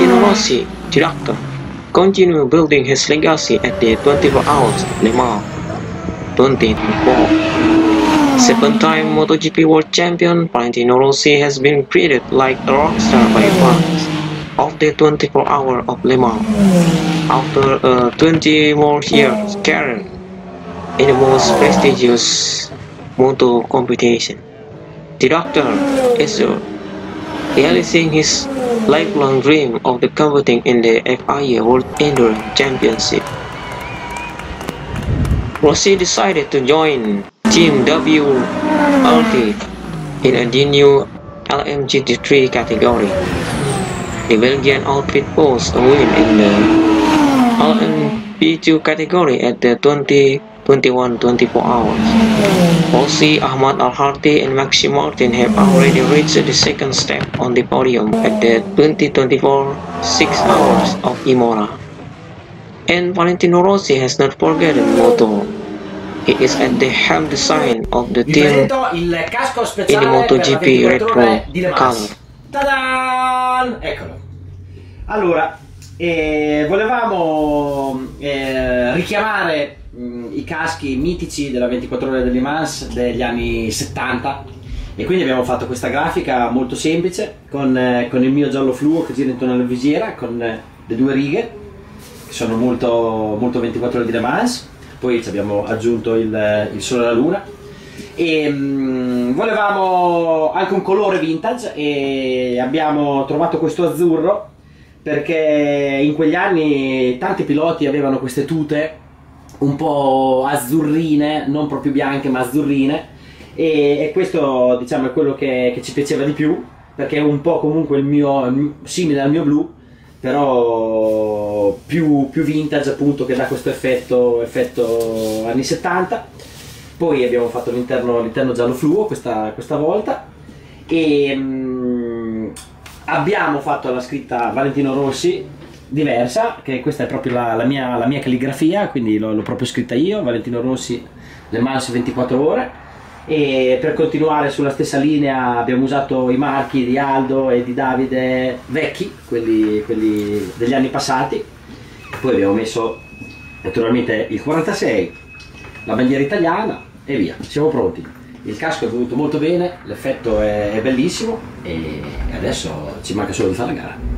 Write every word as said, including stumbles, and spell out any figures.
Valentino Rossi, the doctor, continued building his legacy at the twenty-four hours Le Mans twenty twenty-four. Seven-time MotoGP World Champion Valentino Rossi has been treated like a rock star by fans of the twenty-four hour of Le Mans after a twenty more year career in the most prestigious moto competition. The doctor is realizing his lifelong dream of the competing in the F I A World Endurance Championship. Rossi decided to join Team W R T in a new L M G T three category. The Belgian outfit posted a win in the L M P two category at the twenty twenty-one twenty-four hours. Rossi, Ahmad Al-Harthi and Maxime Martin have already reached the second step on the podium at the twenty twenty-four six hours of Imola. And Valentino Rossi has not forgotten Moto. He is at the helm design of the team in the MotoGP Retro Color. Ta-da! Eccolo. Allora, eh, volevamo eh, richiamare mh, i caschi mitici della ventiquattro ore di Le Mans degli anni settanta e quindi abbiamo fatto questa grafica molto semplice con, eh, con il mio giallo fluo che gira intorno alla visiera con eh, le due righe che sono molto, molto ventiquattro ore di Le Mans. Poi ci abbiamo aggiunto il, il sole e la luna e mh, volevamo anche un colore vintage e abbiamo trovato questo azzurro perché in quegli anni tanti piloti avevano queste tute un po' azzurrine, non proprio bianche ma azzurrine e, e questo diciamo è quello che, che ci piaceva di più perché è un po' comunque il mio, simile al mio blu però più, più vintage appunto che dà questo effetto, effetto anni settanta. Poi abbiamo fatto l'interno giallo fluo questa, questa volta e mh, abbiamo fatto la scritta Valentino Rossi diversa, che questa è proprio la, la, mia, la mia calligrafia, quindi l'ho proprio scritta io, Valentino Rossi Le Mans ventiquattro ore. E per continuare sulla stessa linea abbiamo usato i marchi di Aldo e di Davide vecchi, quelli, quelli degli anni passati. Poi abbiamo messo naturalmente il quarantasei, la bandiera italiana e via, siamo pronti. Il casco è venuto molto bene, l'effetto è, è bellissimo e adesso ci manca solo di fare la gara.